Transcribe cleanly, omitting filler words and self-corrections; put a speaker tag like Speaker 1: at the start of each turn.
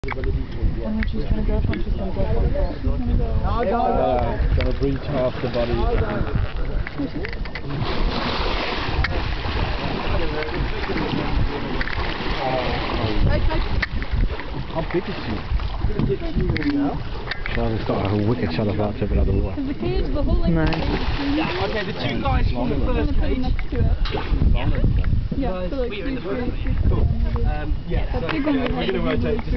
Speaker 1: And she's going to go from, she's going to go from there. She's going to go.
Speaker 2: Going to breach half the body. How big is she? Charlotte's got a wicked shot about to another one.
Speaker 1: Because the cage, the whole length.
Speaker 3: Yeah, okay, the two guys from the first cage.
Speaker 1: Yeah, so like
Speaker 3: we are in the first cage. Cool. Yeah, so we're going to rotate.